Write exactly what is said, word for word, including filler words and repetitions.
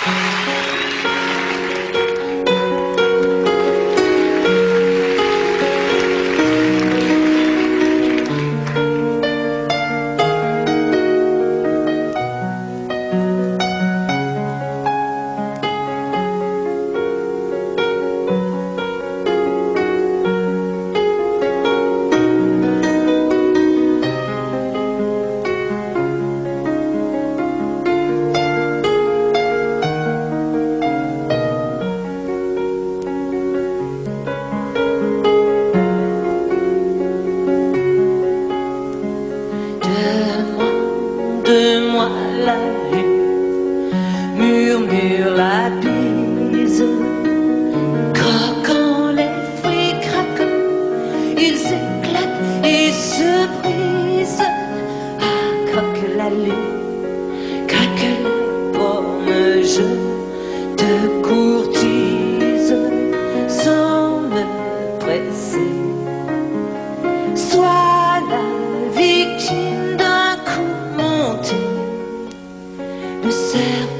Demande-moi la lune, murmure la bise. Croquant les fruits craquent, ils éclatent et se brisent. Ah, croque la lune, craque la pomme, je te courtise sans me presser. Sois la victime d'un coup monté, le cerf